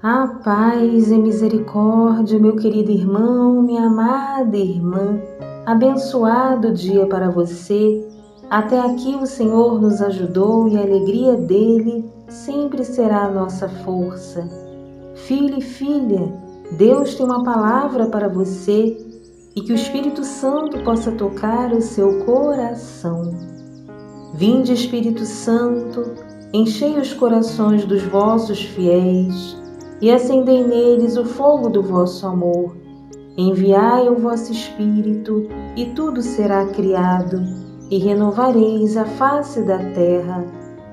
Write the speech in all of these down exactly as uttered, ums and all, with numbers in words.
A paz e misericórdia, meu querido irmão, minha amada irmã, abençoado dia para você. Até aqui o Senhor nos ajudou e a alegria dele sempre será a nossa força. Filho e filha, Deus tem uma palavra para você e que o Espírito Santo possa tocar o seu coração. Vinde, Espírito Santo, enchei os corações dos vossos fiéis e acendei neles o fogo do vosso amor. Enviai o vosso Espírito, e tudo será criado, e renovareis a face da terra.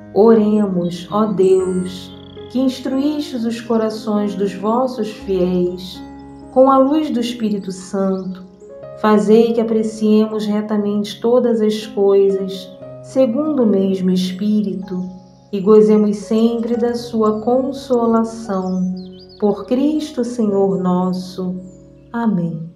Oremos, ó Deus, que instruístes os corações dos vossos fiéis, com a luz do Espírito Santo. Fazei que apreciemos retamente todas as coisas, segundo o mesmo Espírito, e gozemos sempre da sua consolação. Por Cristo Senhor nosso. Amém.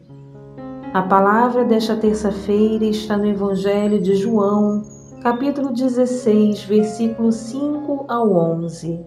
A palavra desta terça-feira está no Evangelho de João, capítulo dezesseis, versículos cinco ao onze.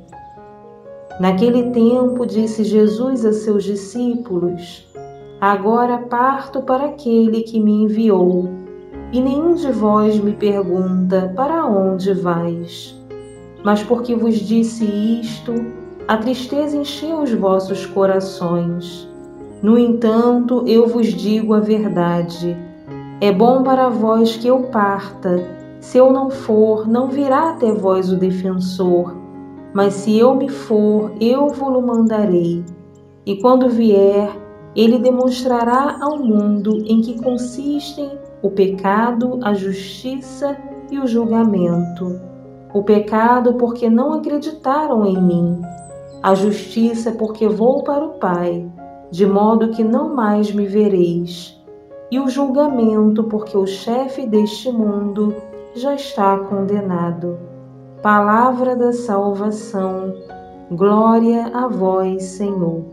Naquele tempo disse Jesus a seus discípulos: Agora parto para aquele que me enviou, e nenhum de vós me pergunta: para onde vais? Mas porque vos disse isto, a tristeza encheu os vossos corações. No entanto, eu vos digo a verdade. É bom para vós que eu parta. Se eu não for, não virá até vós o defensor. Mas se eu me for, eu vos-lo mandarei. E quando vier, ele demonstrará ao mundo em que consistem o pecado, a justiça e o julgamento. O pecado porque não acreditaram em mim. A justiça porque vou para o Pai, de modo que não mais me vereis. E o julgamento porque o chefe deste mundo já está condenado. Palavra da salvação. Glória a vós, Senhor.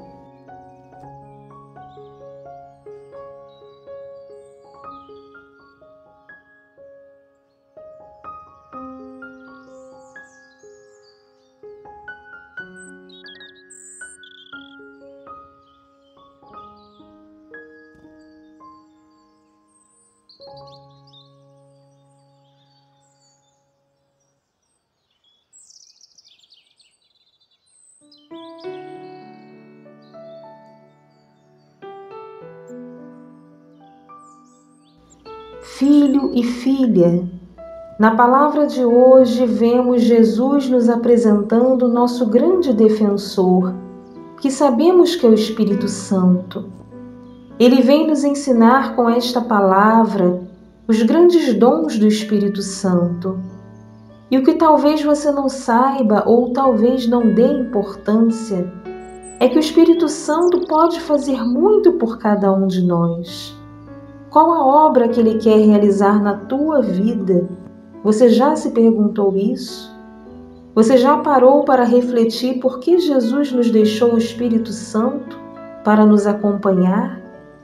Filho e filha, na palavra de hoje vemos Jesus nos apresentando o nosso grande defensor, que sabemos que é o Espírito Santo. Ele vem nos ensinar com esta palavra os grandes dons do Espírito Santo. E o que talvez você não saiba ou talvez não dê importância é que o Espírito Santo pode fazer muito por cada um de nós. Qual a obra que Ele quer realizar na tua vida? Você já se perguntou isso? Você já parou para refletir por que Jesus nos deixou o Espírito Santo para nos acompanhar?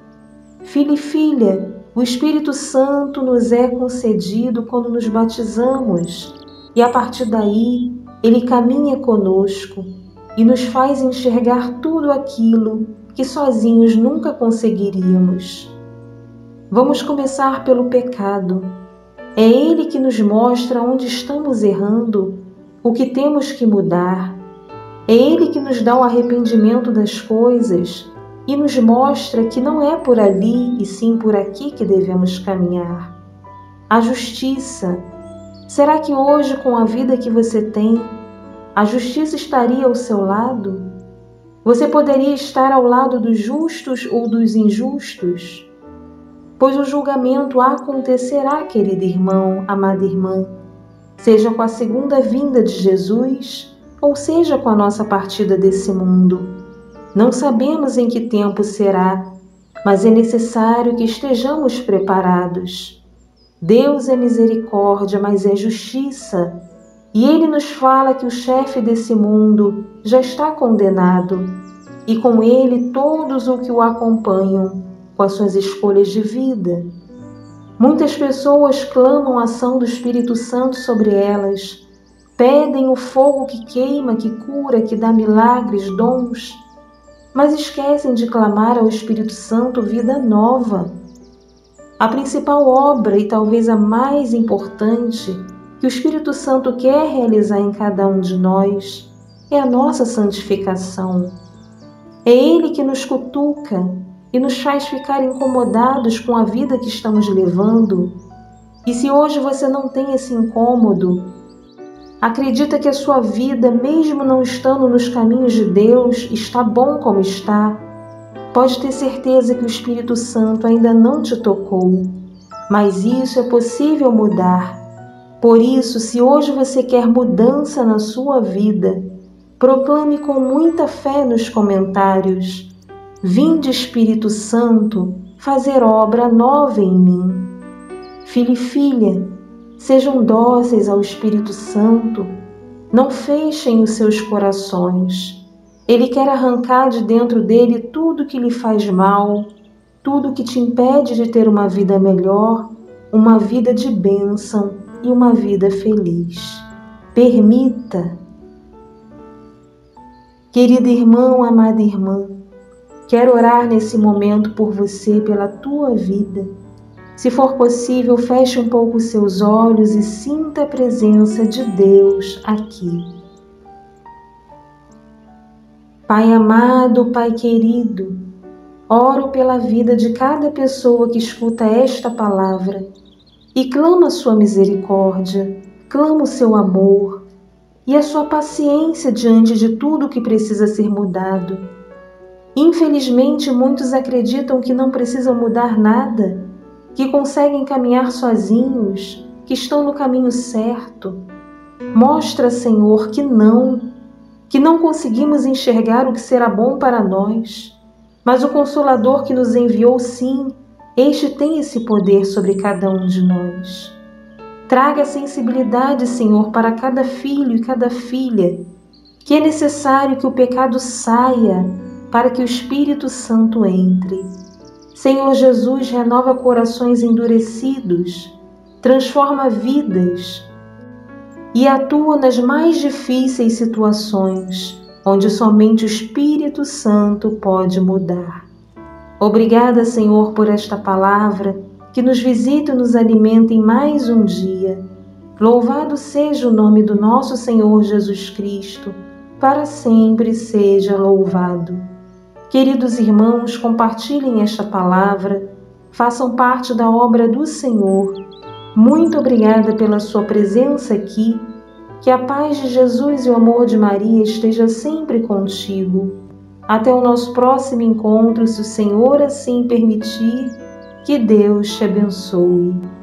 Filho e filha, o Espírito Santo nos é concedido quando nos batizamos e a partir daí Ele caminha conosco e nos faz enxergar tudo aquilo que sozinhos nunca conseguiríamos. Vamos começar pelo pecado. É Ele que nos mostra onde estamos errando, o que temos que mudar. É Ele que nos dá o arrependimento das coisas e nos mostra que não é por ali e sim por aqui que devemos caminhar. A justiça. Será que hoje, com a vida que você tem, a justiça estaria ao seu lado? Você poderia estar ao lado dos justos ou dos injustos? Pois o julgamento acontecerá, querido irmão, amada irmã, seja com a segunda vinda de Jesus ou seja com a nossa partida desse mundo. Não sabemos em que tempo será, mas é necessário que estejamos preparados. Deus é misericórdia, mas é justiça, e Ele nos fala que o chefe desse mundo já está condenado, e com ele todos os que o acompanham, com as suas escolhas de vida. Muitas pessoas clamam a ação do Espírito Santo sobre elas, pedem o fogo que queima, que cura, que dá milagres, dons, mas esquecem de clamar ao Espírito Santo vida nova. A principal obra, e talvez a mais importante, que o Espírito Santo quer realizar em cada um de nós, é a nossa santificação. É Ele que nos cutuca e nos faz ficar incomodados com a vida que estamos levando. E se hoje você não tem esse incômodo, acredita que a sua vida, mesmo não estando nos caminhos de Deus, está bom como está, pode ter certeza que o Espírito Santo ainda não te tocou, mas isso é possível mudar. Por isso, se hoje você quer mudança na sua vida, proclame com muita fé nos comentários: vinde Espírito Santo fazer obra nova em mim. Filho e filha, sejam dóceis ao Espírito Santo, não fechem os seus corações. Ele quer arrancar de dentro dele tudo que lhe faz mal, tudo que te impede de ter uma vida melhor, uma vida de bênção e uma vida feliz. Permita. Querido irmão, amada irmã, quero orar nesse momento por você, pela tua vida. Se for possível, feche um pouco os seus olhos e sinta a presença de Deus aqui. Pai amado, Pai querido, oro pela vida de cada pessoa que escuta esta palavra e clama a sua misericórdia, clama o seu amor e a sua paciência diante de tudo que precisa ser mudado. Infelizmente, muitos acreditam que não precisam mudar nada, que conseguem caminhar sozinhos, que estão no caminho certo. Mostra, Senhor, que não, que não conseguimos enxergar o que será bom para nós, mas o Consolador que nos enviou, sim, este tem esse poder sobre cada um de nós. Traga sensibilidade, Senhor, para cada filho e cada filha, que é necessário que o pecado saia para que o Espírito Santo entre. Senhor Jesus, renova corações endurecidos, transforma vidas e atua nas mais difíceis situações, onde somente o Espírito Santo pode mudar. Obrigada, Senhor, por esta palavra que nos visita e nos alimenta em mais um dia. Louvado seja o nome do nosso Senhor Jesus Cristo, para sempre seja louvado. Queridos irmãos, compartilhem esta palavra, façam parte da obra do Senhor. Muito obrigada pela sua presença aqui. Que a paz de Jesus e o amor de Maria esteja sempre contigo. Até o nosso próximo encontro, se o Senhor assim permitir. Que Deus te abençoe.